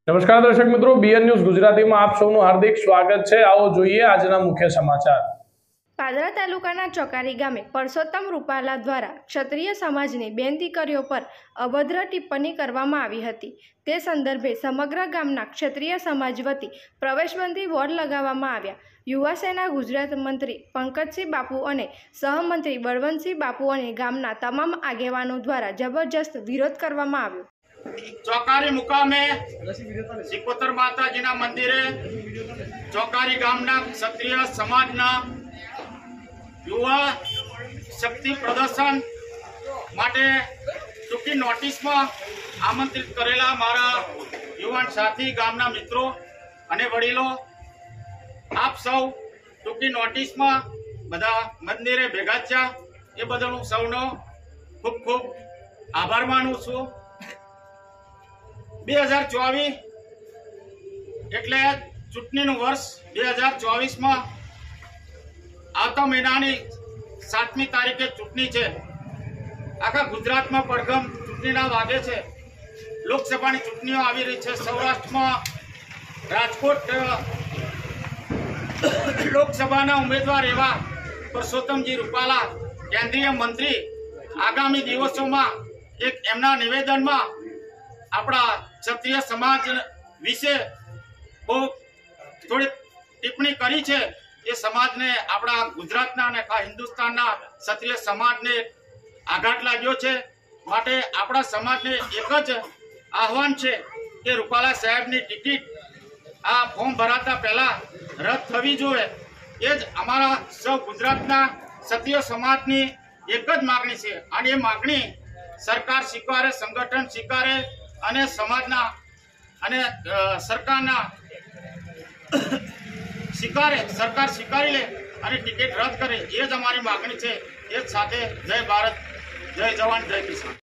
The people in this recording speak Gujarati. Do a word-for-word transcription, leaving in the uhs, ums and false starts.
નમસ્કાર દર્શક મિત્રો, બીએન ન્યૂઝ ગુજરાતીમાં આપ સૌનું હાર્દિક સ્વાગત છે। આવો જોઈએ આજના મુખ્ય સમાચાર। પાદરા તાલુકાના ચોકારી ગામે પરસોત્તમ રૂપાલા દ્વારા ક્ષત્રિય સમાજની બેન દીકરીઓ પર અભદ્ર ટિપ્પણી કરવામાં આવી હતી। તે સંદર્ભે સમગ્ર ગામના ક્ષત્રિય સમાજ વતી પ્રવેશબંધી બોર્ડ લગાવવામાં આવ્યા। યુવા સેના ગુજરાત મંત્રી પંકજસિંહ બાપુ અને સહમંત્રી બળવંતસિંહ બાપુ અને ગામના તમામ આગેવાનો દ્વારા જબરજસ્ત વિરોધ કરવામાં આવ્યો। ચોકારી મુકામે સિકોતર માતાજીના મંદિરે ચોકારી ગામના ક્ષત્રિય સમાજના યુવા શક્તિ પ્રદર્શન માટે ટૂંકી નોટિસમાં આમંત્રિત કરેલા મારા યુવાન સાથી ગામના મિત્રો અને વડીલો, આપ સૌ ટૂંકી નોટિસમાં બધા મંદિરે ભેગા થયા એ બદલ હું સૌનો ખૂબ ખૂબ આભાર માનું છું। બે હજાર ચોવીસ એટલે ચૂંટણીનું વર્ષ બે હજાર ચોવીસમાં આવતા મહિનાની સાતમી તારીખે ચૂંટણી છે। આખા ગુજરાતમાં પડઘમ ચૂંટણીના વાગે છે। લોકસભાની ચૂંટણીઓ આવી રહી છે। સૌરાષ્ટ્રમાં રાજકોટ લોકસભાના ઉમેદવાર એવા પરસોત્તમજી રૂપાલા કેન્દ્રીય મંત્રી આગામી દિવસોમાં એક એમના નિવેદનમાં આપણા ક્ષત્રિય સમાજ વિશે બહુ થોડી ટિપ્પણી કરી છે। એ સમાજને, આપણા ગુજરાતના અને આખા હિન્દુસ્તાનના ક્ષત્રિય સમાજને આઘાત લાગ્યો છે। માટે આપણા સમાજને એક જ આહવાન છે કે રૂપાલા સાહેબની ટિકિટ આ ફોર્મ ભરાતા પહેલા રદ થવી જોઈએ। એ જ અમારા સૌ ગુજરાતના ક્ષત્રિય સમાજની એક જ માગણી છે અને એ માગણી સરકાર સ્વીકારે, સંગઠન સ્વીકારે અને સમાજના અને સરકારના સ્વીકારે સરકાર સ્વીકારી લે અને ટિકિટ રદ કરે, એ જ અમારી માગણી છે। એ જ સાથે જય ભારત, જય જવાન, જય કિસાન।